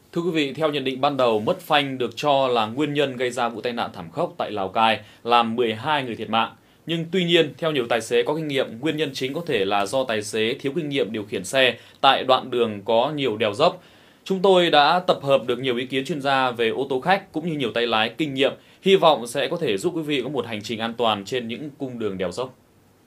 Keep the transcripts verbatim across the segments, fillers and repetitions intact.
Thưa quý vị, theo nhận định ban đầu, mất phanh được cho là nguyên nhân gây ra vụ tai nạn thảm khốc tại Lào Cai, làm mười hai người thiệt mạng. Nhưng tuy nhiên, theo nhiều tài xế có kinh nghiệm, nguyên nhân chính có thể là do tài xế thiếu kinh nghiệm điều khiển xe tại đoạn đường có nhiều đèo dốc. Chúng tôi đã tập hợp được nhiều ý kiến chuyên gia về ô tô khách cũng như nhiều tay lái kinh nghiệm, hy vọng sẽ có thể giúp quý vị có một hành trình an toàn trên những cung đường đèo dốc.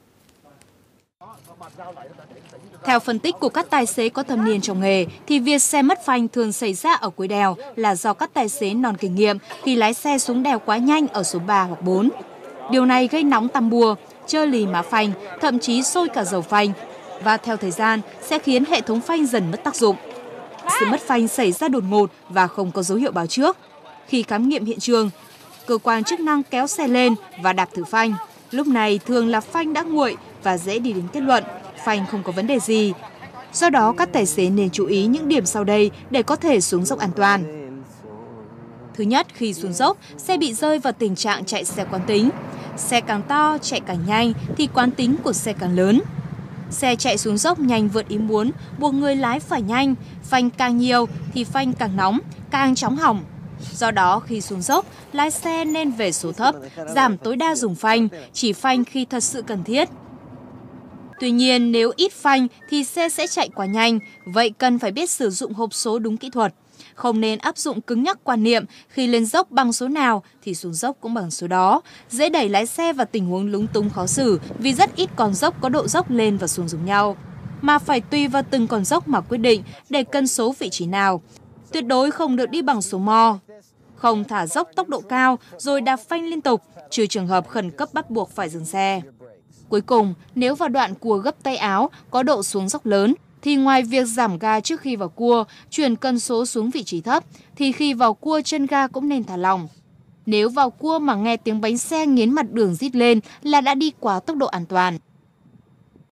Theo phân tích của các tài xế có thâm niên trong nghề, thì việc xe mất phanh thường xảy ra ở cuối đèo là do các tài xế non kinh nghiệm khi lái xe xuống đèo quá nhanh ở số ba hoặc bốn. Điều này gây nóng tăm bua, trơ lì má phanh, thậm chí sôi cả dầu phanh, và theo thời gian sẽ khiến hệ thống phanh dần mất tác dụng. Sự mất phanh xảy ra đột ngột và không có dấu hiệu báo trước. Khi khám nghiệm hiện trường, cơ quan chức năng kéo xe lên và đạp thử phanh. Lúc này thường là phanh đã nguội và dễ đi đến kết luận phanh không có vấn đề gì. Do đó, các tài xế nên chú ý những điểm sau đây để có thể xuống dốc an toàn. Thứ nhất, khi xuống dốc, xe bị rơi vào tình trạng chạy xe quán tính. Xe càng to, chạy càng nhanh thì quán tính của xe càng lớn. Xe chạy xuống dốc nhanh vượt ý muốn, buộc người lái phải nhanh, phanh càng nhiều thì phanh càng nóng, càng chóng hỏng. Do đó, khi xuống dốc, lái xe nên về số thấp, giảm tối đa dùng phanh, chỉ phanh khi thật sự cần thiết. Tuy nhiên, nếu ít phanh thì xe sẽ chạy quá nhanh, vậy cần phải biết sử dụng hộp số đúng kỹ thuật. Không nên áp dụng cứng nhắc quan niệm khi lên dốc bằng số nào thì xuống dốc cũng bằng số đó. Dễ đẩy lái xe vào tình huống lúng túng khó xử vì rất ít con dốc có độ dốc lên và xuống giống nhau. Mà phải tùy vào từng con dốc mà quyết định để cân số vị trí nào. Tuyệt đối không được đi bằng số mo. Không thả dốc tốc độ cao rồi đạp phanh liên tục, trừ trường hợp khẩn cấp bắt buộc phải dừng xe. Cuối cùng, nếu vào đoạn cua gấp tay áo có độ xuống dốc lớn, thì ngoài việc giảm ga trước khi vào cua, chuyển cân số xuống vị trí thấp, thì khi vào cua chân ga cũng nên thả lỏng. Nếu vào cua mà nghe tiếng bánh xe nghiến mặt đường rít lên là đã đi quá tốc độ an toàn.